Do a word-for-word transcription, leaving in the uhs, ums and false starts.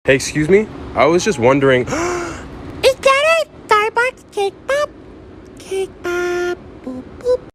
Hey, excuse me? I was just wondering... Is that a Starbucks cake pop? Cake pop. Boop, boop.